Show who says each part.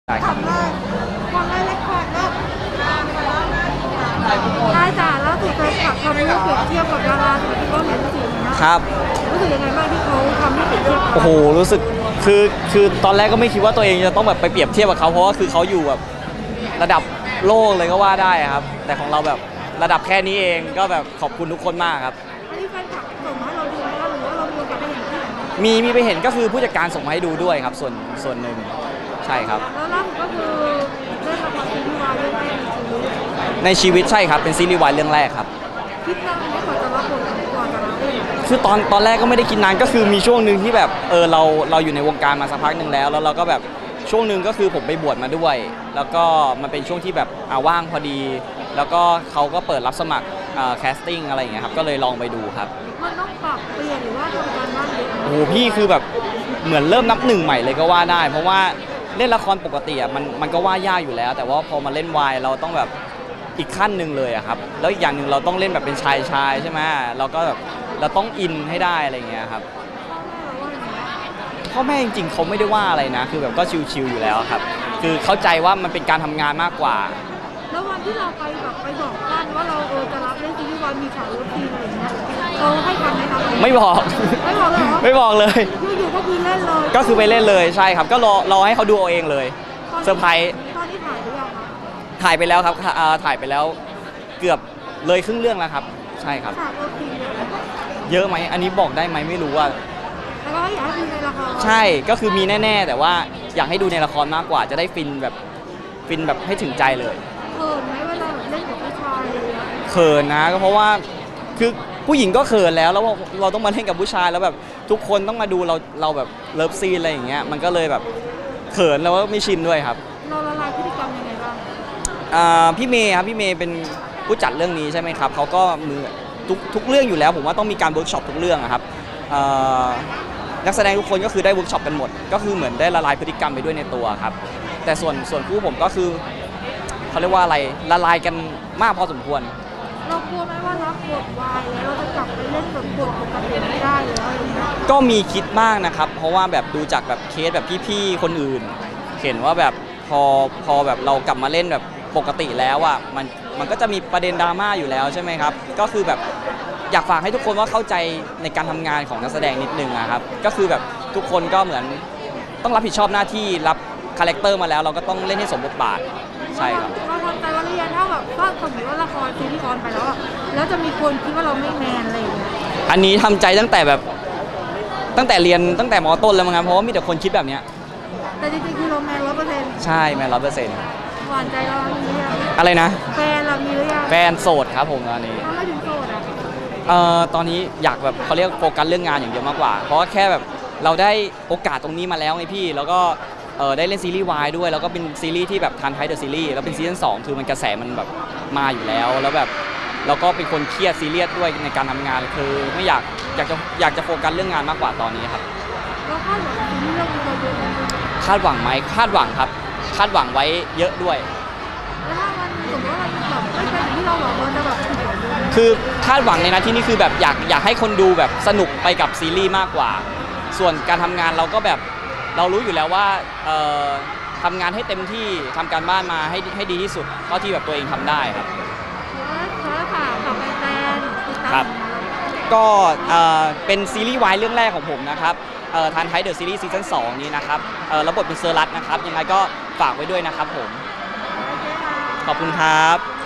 Speaker 1: ครับ
Speaker 2: ความได้เล็กขอดเนาะได้จ้ะแล้วถูกแฟนคลับเขาเปรียบเทียบกับดาราที่เขาเห็นสีนะครับรู้สึกยังไงบ้างที่เขาทำให้เปรียบเทียบ
Speaker 1: โอ้โหรู้สึกคือตอนแรกก็ไม่คิดว่าตัวเองจะต้องแบบไปเปรียบเทียบกับเขาเพราะว่าคือเขาอยู่แบบระดับโลกเลยก็ว่าได้ครับแต่ของเราแบบระดับแค่นี้เองก็แบบขอบคุณทุกคนมากครับ
Speaker 2: อันนี้แฟนคลับส่งมาให้เราดูไหมหรือว่าเราดูกับไปเห็นที่ไหน
Speaker 1: มีไปเห็นก็คือผู้จัดการส่งมาให้ดูด้วยครับส่วนหนึ่งใช่ครับ
Speaker 2: แล้วล่าสุดก็คือเล่นละครซีรีส์วายเรื่องแรก
Speaker 1: ในชีวิตใช่ครับเป็นซีรีส์วายเรื่องแรกครับ
Speaker 2: คิดนานไหมกว่าจะรับบทก่อนจะรับเล่น
Speaker 1: คือตอนแรกก็ไม่ได้คิดนานก็คือมีช่วงหนึ่งที่แบบเราอยู่ในวงการมาสักพักหนึ่งแล้วเราก็แบบช่วงหนึ่งก็คือผมไปบวชมาด้วยแล้วก็มันเป็นช่วงที่แบบว่างพอดีแล้วก็เขาก็เปิดรับสมัครแคสติ้งอะไรอย่างเงี้ยครับก็เลยลองไปดูครับ
Speaker 2: มันต้องปรับเปลี่ยนหรือว่าทำการบ้านเยอะ
Speaker 1: โอ้โหพี่คือแบบเหมือนเริ่มนับหนึ่งใหม่เลยก็ว่าได้เพราะว่าเล่นละครปกติอ่ะมันก็ว่ายากอยู่แล้วแต่ว่าพอมาเล่นวายเราต้องแบบอีกขั้นหนึ่งเลยอะครับแล้วอีกอย่างหนึ่งเราต้องเล่นแบบเป็นชายใช่ไหมเราก็แบบเราต้องอินให้ได้อะไรอย่างเงี้ยครับพ่อแม่จริงๆเขาไม่ได้ว่าอะไรนะคือแบบก็ชิลๆอยู่แล้วครับคือเข้าใจว่ามันเป็นการทำงานมากกว่า
Speaker 2: แล้ววันที่เราไปแบบไปบอกท่านว่าเราจะรับเล่นซีรีส์วายมีฉากรูปทีอะไรอย่างเงี้ยเขาให้ทำไหมครับ
Speaker 1: ไม่บอก
Speaker 2: เลย
Speaker 1: ไม่บอกเลย
Speaker 2: อยู่ๆก็คือเล่นเลย
Speaker 1: ก็คือไปเล่นเลยใช่ครับก็รอให้เขาดูเอาเองเลยเซอร์ไพรส์
Speaker 2: ตอนที่ถ่ายหรือยังคะ
Speaker 1: ถ่ายไปแล้วครับถ่ายไปแล้วเกือบเลยครึ่งเรื่องแล้วครับใช่ครับ
Speaker 2: ฉากรูปที
Speaker 1: เยอะไหมอันนี้บอกได้ไหมไม่รู้ว่า
Speaker 2: แล้วก็อยากให้ดูในละคร
Speaker 1: ใช่ก็คือมีแน่ๆแต่ว่าอยากให้ดูในละครมากกว่าจะได้ฟินแบบให้ถึงใจเลย
Speaker 2: เขินไหมเวลาเล่นกับผู้ชาย
Speaker 1: เขินนะก็เพราะว่าคือผู้หญิงก็เขินแล้วเราต้องมาเล่นกับผู้ชายแล้วแบบทุกคนต้องมาดูเราแบบเลิฟซีนอะไรอย่างเงี้ยมันก็เลยแบบเขินแล้วก็ไม่ชินด้วยครับ
Speaker 2: เราละลายพฤติกรรมยังไงบ้าง
Speaker 1: พี่เมย์ครับพี่เมย์เป็นผู้จัดเรื่องนี้ใช่ไหมครับเขาก็มือทุกเรื่องอยู่แล้วผมว่าต้องมีการเวิร์กช็อปทุกเรื่องครับนักแสดงทุกคนก็คือได้เวิร์กช็อปกันหมดก็คือเหมือนได้ละลายพฤติกรรมไปด้วยในตัวครับแต่ส่วนคู่ผมก็คือเขาเรียกว่าอะไรละลายกันมากพอสมควร
Speaker 2: เรากลัวไหมว่ารับบทวายแล้วเราจะกลับไปเล่นแบบบทปกติไม่ได้หรืออะไรอย่างเงี้ย
Speaker 1: ก็มีคิดมากนะครับเพราะว่าแบบดูจากแบบเคสแบบพี่ๆคนอื่นเห็นว่าแบบพอแบบเรากลับมาเล่นแบบปกติแล้วอ่ะมันก็จะมีประเด็นดราม่าอยู่แล้วใช่ไหมครับก็คือแบบอยากฝากให้ทุกคนว่าเข้าใจในการทำงานของนักแสดงนิดนึงนะครับก็คือแบบทุกคนก็เหมือนต้องรับผิดชอบหน้าที่รับคาแรคเตอร์มาแล้วเราก็ต้องเล่นให้สมบทบาทใช่ครับ
Speaker 2: เราทำใจว่าเรียนถ้าแบบว่าสมมติว่าละครซีรีส์ออนไปแล้วจะมีคนคิดว่าเราไม่แมนอะไรอย่างเงี้ย
Speaker 1: อันนี้ทำใจตั้งแต่เรียนตั้งแต่ม.ต้นแล้วมั้งครับเพราะว่ามีแต่คนคิดแบบเนี้ย
Speaker 2: แต่จริงๆคือเราแมน100%
Speaker 1: ใช่แมน100%
Speaker 2: หวานใจเรามีหรือยัง
Speaker 1: อะไรนะ
Speaker 2: แฟนเรามีหรือยัง
Speaker 1: แฟนโสดครับผมตอนนี้
Speaker 2: ทำไมถึงโสดอ่ะ
Speaker 1: ตอนนี้อยากแบบเขาเรียกโฟกัสเรื่องงานอย่างเดียวมากกว่าเพราะว่าแค่แบบเราได้โอกาสตรงนี้มาแล้วไงพี่แล้วก็ได้เล่นซีรีส์วายด้วยแล้วก็เป็นซีรีส์ที่แบบทันไทเดอะซีรีส์แล้วเป็นซีซั่น2คือมันกระแสมันแบบมาอยู่แล้วแบบเราก็เป็นคนเครียดซีเรียสด้วยในการทำงานคือไม่อยากจะโฟกัสเรื่องงานมากกว่าตอนนี้ครับ
Speaker 2: แล้วคาดหวังซีรีส์เรื่องนี้เราเยอะไหม
Speaker 1: คาดหวังไหมคาดหวังครับคาดหวังไว้เยอะด้วย
Speaker 2: แล้วถ้ามันสมมติว่ามันแบบไม่เป็นที่เราหวังมันจะแบบ
Speaker 1: คือคาดหวังในนะที่นี่คือแบบอยากให้คนดูแบบสนุกไปกับซีรีส์มากกว่าส่วนการทำงานเราก็แบบเรารู้อยู่แล้วว่าทำงานให้เต็มที่ทำการบ้านมาให้ดีที่สุดเท่าที่แบบตัวเองทำได้ครับครับก็เป็นซีรีส์วายเรื่องแรกของผมนะครับทันไทเดอะซีรีส์ซีซั่น2นี้นะครับรับบทเป็นเซอร์รัตนะครับยังไงก็ฝากไว้ด้วยนะครับผมขอบคุณครับ